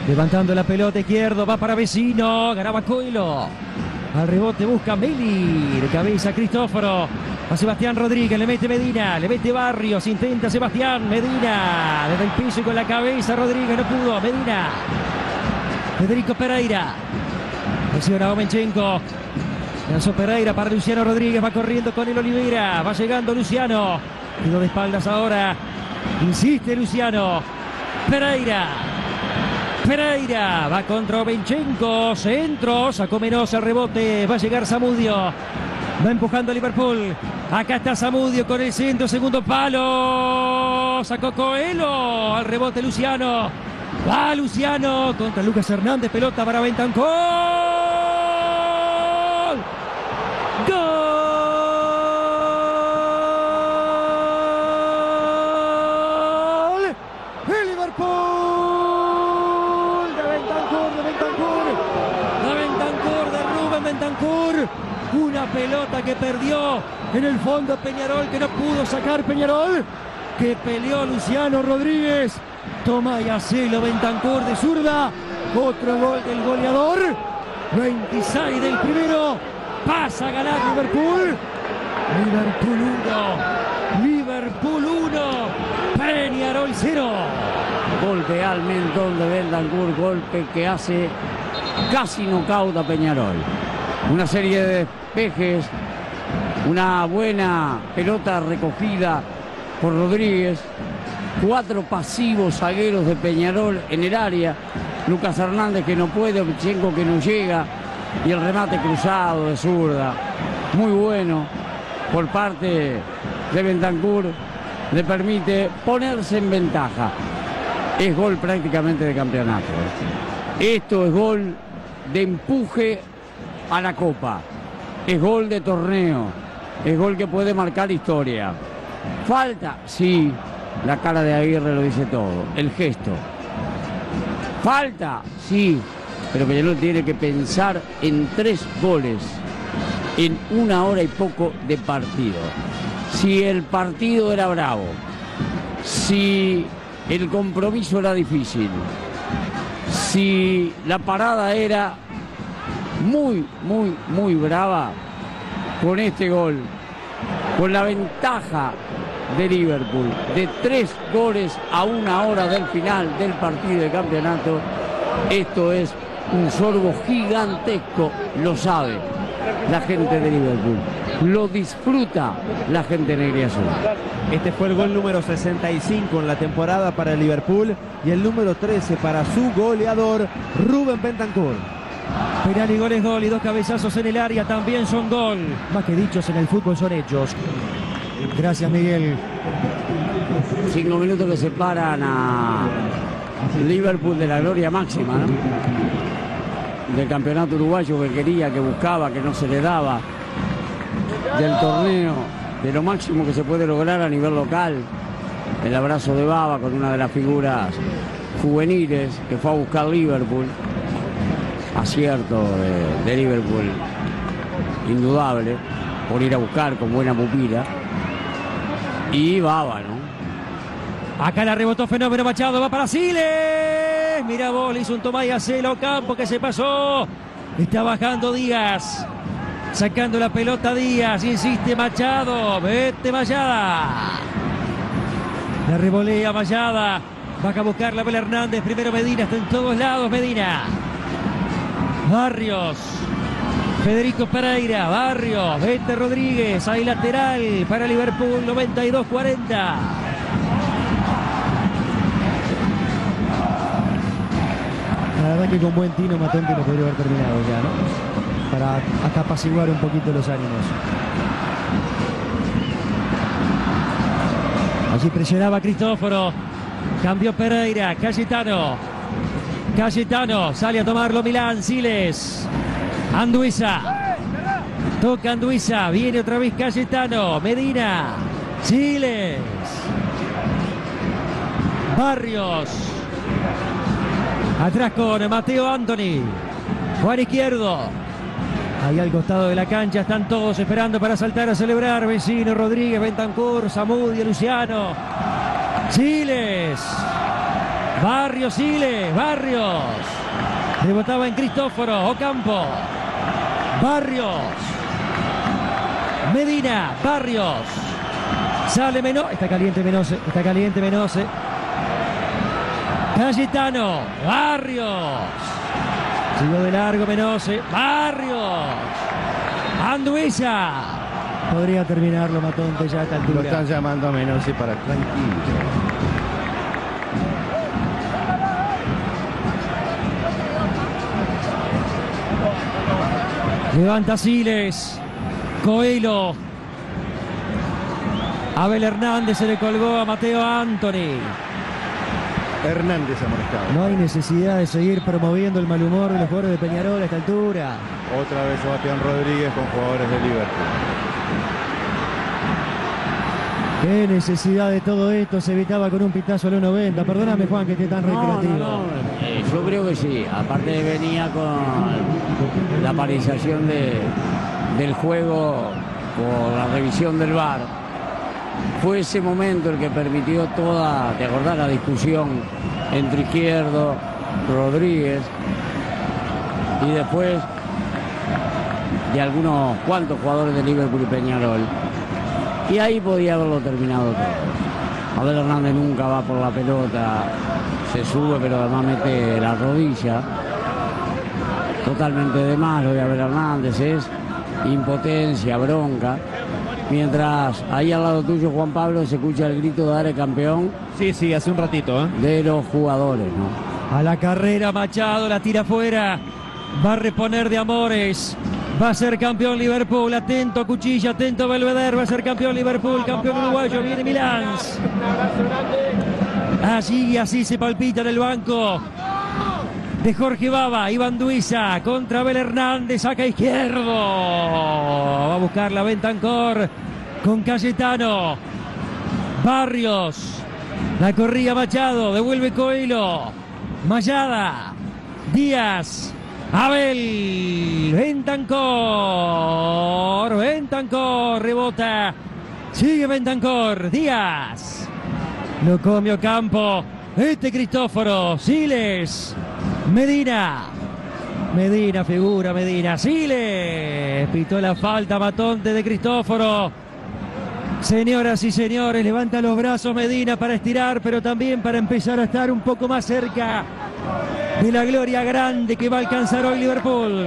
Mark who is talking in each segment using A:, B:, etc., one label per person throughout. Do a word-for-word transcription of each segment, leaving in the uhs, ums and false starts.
A: Levantando la pelota izquierdo, va para Vecino, ganaba Coelho. Al rebote busca Meli, de cabeza Cristóforo. A Sebastián Rodríguez, le mete Medina, le mete Barrios, intenta Sebastián, Medina. Desde el piso y con la cabeza Rodríguez, no pudo, Medina. Federico Pereira. Presiona Omenchenko. Lanzó Pereira para Luciano Rodríguez, va corriendo con el Oliveira. Va llegando Luciano. Quedó de espaldas ahora. Insiste Luciano. Pereira. Pereira va contra Omenchenko. Centro. Sacó menos el rebote. Va a llegar Zamudio. Va empujando a Liverpool. Acá está Zamudio con el centro. Segundo palo. Sacó Coelho. Al rebote Luciano. Va Luciano contra Lucas Hernández. Pelota para Bentancur. ¡Gol! ¡El Liverpool! De Bentancur, de Bentancur. De Bentancur, de Rubén Bentancur. Una pelota que perdió en el fondo Peñarol, que no pudo sacar Peñarol. Que peleó Luciano Rodríguez. Toma y hacelo Bentancur de zurda. Otro gol del goleador. veintiséis del primero. Pasa a ganar Liverpool. Liverpool uno. Liverpool uno. Peñarol cero.
B: Golpe al mentón de Bentancur. Golpe que hace casi nocaut a Peñarol. Una serie de despejes. Una buena pelota recogida por Rodríguez. Cuatro pasivos zagueros de Peñarol en el área. Lucas Hernández que no puede, Omenchenko que no llega. Y el remate cruzado de zurda. Muy bueno por parte de Bentancur. Le permite ponerse en ventaja. Es gol prácticamente de campeonato. Esto es gol de empuje a la Copa. Es gol de torneo. Es gol que puede marcar historia. Falta, sí. La cara de Aguirre lo dice todo. El gesto. Falta, sí. Pero Peñarol tiene que pensar en tres goles en una hora y poco de partido. Si el partido era bravo, si el compromiso era difícil, si la parada era muy, muy, muy brava, con este gol, con la ventaja de Liverpool, de tres goles a una hora del final del partido de campeonato, esto es un sorbo gigantesco, lo sabe la gente de Liverpool, lo disfruta la gente negra y azul.
C: Este fue el gol número sesenta y cinco en la temporada para el Liverpool y el número trece para su goleador, Rubén Bentancur.
A: Penal y gol es gol y dos cabezazos en el área también son gol. Más que dichos en el fútbol son hechos. Gracias, Miguel.
B: Cinco minutos que separan a Liverpool de la gloria máxima, ¿no? Del campeonato uruguayo que quería, que buscaba, que no se le daba. Del torneo, de lo máximo que se puede lograr a nivel local. El abrazo de Baba con una de las figuras juveniles que fue a buscar Liverpool. Acierto de, de Liverpool, indudable, por ir a buscar con buena pupila. Y Baba, ¿no?
A: Acá la rebotó Fenómeno Machado, va para Siles. Mira vos, le hizo un toma y hacelo Campo que se pasó. Está bajando Díaz. Sacando la pelota Díaz, insiste Machado. Vete Mayada. La revolea Mayada. Baja a buscar la Bel Hernández. Primero Medina, está en todos lados Medina. Barrios. Federico Pereira, Barrios, vete Rodríguez, hay lateral para Liverpool, noventa y dos cuarenta. La verdad que con buen tino Matente lo podría haber terminado ya, ¿no? Para hasta apaciguar un poquito los ánimos. Allí presionaba Cristóforo, cambió Pereira, Cayetano. Cayetano, sale a tomarlo Milán, Siles. Anduiza, toca Anduiza, viene otra vez Cayetano, Medina, Siles, Barrios, atrás con Mateo Anthony, Juan Izquierdo, ahí al costado de la cancha están todos esperando para saltar a celebrar, Vecino, Rodríguez, Bentancur, Zamudio, Luciano, Siles, Barrios, Siles, Barrios. Rebotaba en Cristóforo, Ocampo. Barrios. Medina, Barrios. Sale Menose. Está caliente Menose, está caliente Menose. Cayetano, Barrios. Siguió de largo Menose, Barrios. Anduesa. Podría terminarlo Matonte ya a esta altura.
D: Lo están llamando a Menose para tranquilo.
A: Levanta Siles. Coelho. Abel Hernández se le colgó a Mateo Anthony.
D: Hernández amonestado.
A: No hay necesidad de seguir promoviendo el mal humor de los jugadores de Peñarol a esta altura.
D: Otra vez Sebastián Rodríguez con jugadores de Liverpool.
A: Qué necesidad de todo esto, se evitaba con un pitazo a los noventa. Perdóname, Juan, que esté tan recreativo.
B: No, no, no. Eh, yo creo que sí. Aparte venía con la paralización de, del juego por la revisión del V A R. Fue ese momento el que permitió toda, ¿te acordás? La discusión entre Izquierdo, Rodríguez y después de algunos cuantos jugadores de Liverpool y Peñarol. Y ahí podía haberlo terminado todo. Abel Hernández nunca va por la pelota, se sube pero además mete la rodilla. Totalmente de más lo de Abel Hernández, es impotencia, bronca. Mientras ahí al lado tuyo, Juan Pablo, se escucha el grito de Are campeón.
C: Sí, sí, hace un ratito, ¿eh?
B: De los jugadores, ¿no?
A: A la carrera Machado, la tira afuera. Va a reponer de Amores. Va a ser campeón Liverpool. Atento Cuchilla, atento Belvedere. Va a ser campeón Liverpool, campeón uruguayo. Viene Milán. Allí así se palpita en el banco de Jorge Baba. Iván Duiza contra Abel Hernández. Saca izquierdo. Va a buscar la Bentancor con Cayetano. Barrios. La corría Machado. Devuelve Coelho. Mayada. Díaz. Abel. Bentancor. Bentancor. Rebota. Sigue Bentancor. Díaz. Lo comió Campo. Este Cristóforo. Siles. Medina. Medina, figura Medina. Siles. Pitó la falta Matonte de Cristóforo. Señoras y señores, levanta los brazos Medina para estirar, pero también para empezar a estar un poco más cerca de la gloria grande que va a alcanzar hoy Liverpool.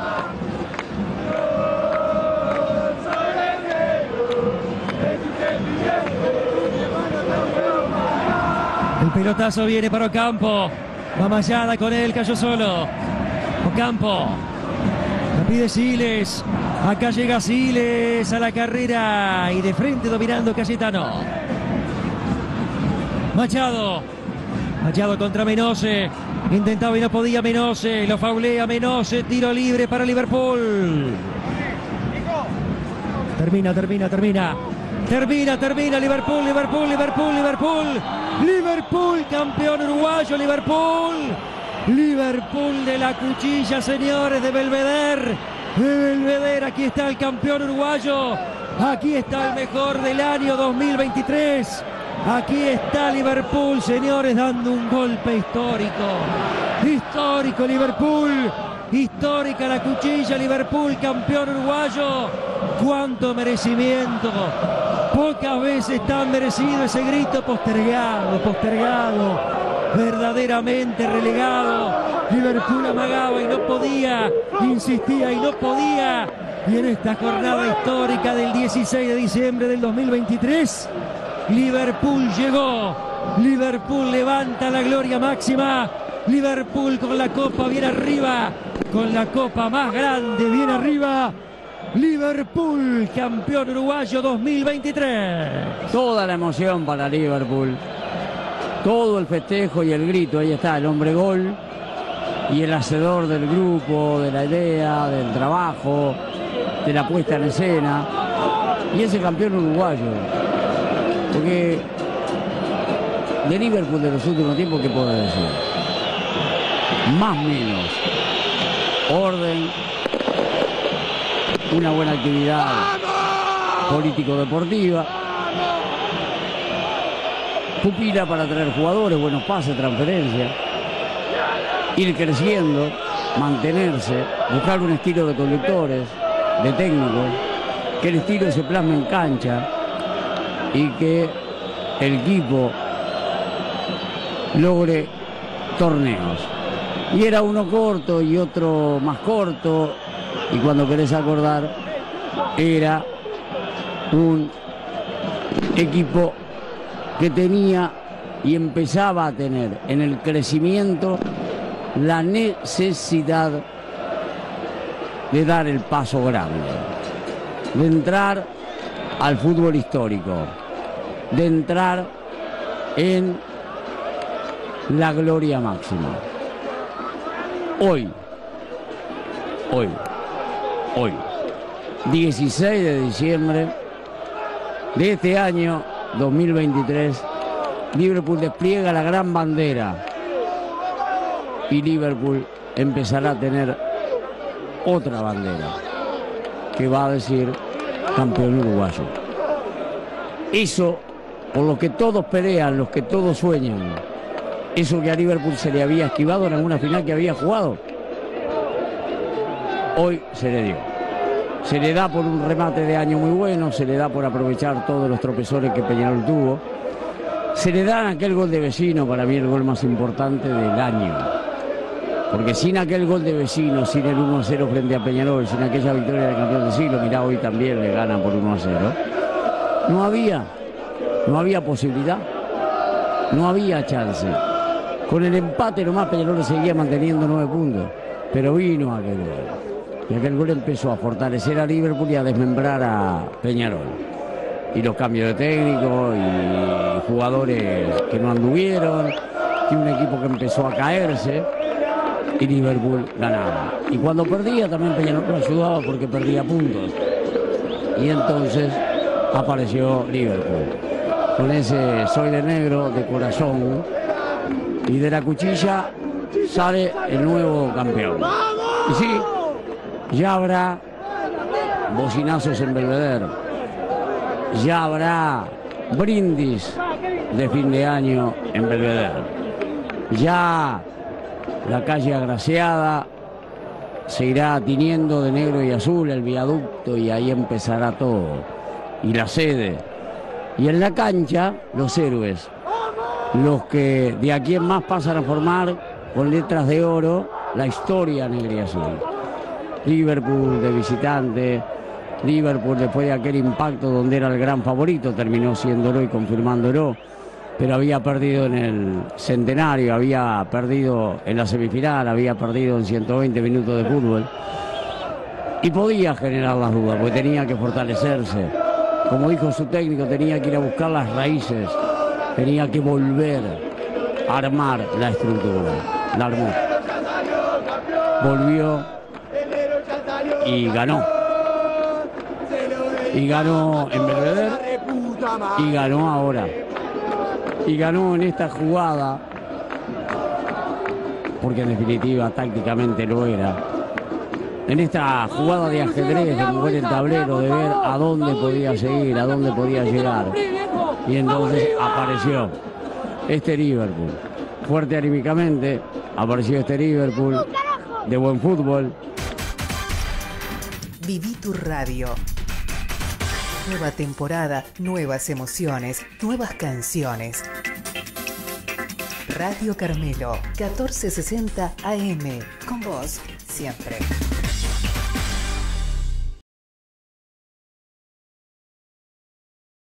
A: El pelotazo viene para Ocampo. Va Mayada con él, cayó solo. Ocampo. La pide Siles. Acá llega Siles a la carrera y de frente dominando Cayetano. Machado. Machado contra Menose. Intentaba y no podía Menose. Lo faulea Menose. Tiro libre para Liverpool. Termina, termina, termina. Termina, termina. Liverpool, Liverpool, Liverpool, Liverpool. Liverpool, campeón uruguayo, Liverpool. Liverpool de la Cuchilla, señores, de Belvedere. De Belvedere, aquí está el campeón uruguayo. Aquí está el mejor del año dos mil veintitrés. Aquí está Liverpool, señores, dando un golpe histórico. Histórico Liverpool. Histórica la Cuchilla, Liverpool, campeón uruguayo. ¡Cuánto merecimiento! Pocas veces tan merecido ese grito, postergado, postergado, verdaderamente relegado. Liverpool amagaba y no podía, insistía y no podía. Y en esta jornada histórica del dieciséis de diciembre del dos mil veintitrés, Liverpool llegó. Liverpool levanta la gloria máxima. Liverpool con la copa bien arriba, con la copa más grande bien arriba. Liverpool, campeón uruguayo dos mil veintitrés.
B: Toda la emoción para Liverpool. Todo el festejo y el grito. Ahí está el hombre gol y el hacedor del grupo, de la idea, del trabajo, de la puesta en escena. Y ese campeón uruguayo. Porque de Liverpool de los últimos tiempos, ¿qué puedo decir? Más o menos. Orden. Una buena actividad político-deportiva. pupila para traer jugadores, buenos pases, transferencias, ir creciendo, mantenerse, buscar un estilo de conductores, de técnicos, que el estilo se plasme en cancha y que el equipo logre torneos. Y era uno corto y otro más corto, y cuando querés acordar, era un equipo que tenía y empezaba a tener en el crecimiento la necesidad de dar el paso grande, de entrar al fútbol histórico, de entrar en la gloria máxima. Hoy, hoy, hoy, dieciséis de diciembre de este año dos mil veintitrés, Liverpool despliega la gran bandera y Liverpool empezará a tener otra bandera que va a decir campeón uruguayo. Eso por lo que todos pelean, los que todos sueñan, eso que a Liverpool se le había esquivado en alguna final que había jugado, hoy se le dio. Se le da por un remate de año muy bueno, se le da por aprovechar todos los tropezones que Peñarol tuvo, se le da aquel gol de Vecino, para mí el gol más importante del año. Porque sin aquel gol de Vecino, sin el uno a cero frente a Peñarol, sin aquella victoria del campeón del siglo, mirá, hoy también le ganan por uno a cero, no había, no había posibilidad, no había chance. Con el empate nomás Peñarol seguía manteniendo nueve puntos, pero vino aquel gol. Y aquel gol empezó a fortalecer a Liverpool y a desmembrar a Peñarol. Y los cambios de técnico y jugadores que no anduvieron, y un equipo que empezó a caerse, y Liverpool ganaba. Y cuando perdía también Peñarol lo ayudaba porque perdía puntos. Y entonces apareció Liverpool, con ese soy de negro de corazón, y de la cuchilla sale el nuevo campeón. Y sí, ya habrá bocinazos en Belvedere, ya habrá brindis de fin de año en Belvedere, ya la calle agraciada se irá tiñendo de negro y azul, el viaducto, y ahí empezará todo, y la sede, y en la cancha los héroes, los que de aquí en más pasan a formar con letras de oro la historia negra y azul. Liverpool de visitante, Liverpool después de aquel impacto donde era el gran favorito, terminó siéndolo y confirmándolo, pero había perdido en el centenario, había perdido en la semifinal, había perdido en ciento veinte minutos de fútbol, y podía generar las dudas, porque tenía que fortalecerse. Como dijo su técnico, tenía que ir a buscar las raíces, tenía que volver a armar la estructura. La armó, volvió y ganó. Y ganó en Belvedere y ganó ahora. Y ganó en esta jugada, porque en definitiva tácticamente lo era. En esta jugada de ajedrez, de mover el tablero, de ver a dónde podía seguir, a dónde podía llegar. Y entonces apareció este Liverpool, fuerte anímicamente, apareció este Liverpool de buen fútbol.
E: Viví tu radio. Nueva temporada, nuevas emociones, nuevas canciones. Radio Carmelo, catorce sesenta A M. Con vos, siempre.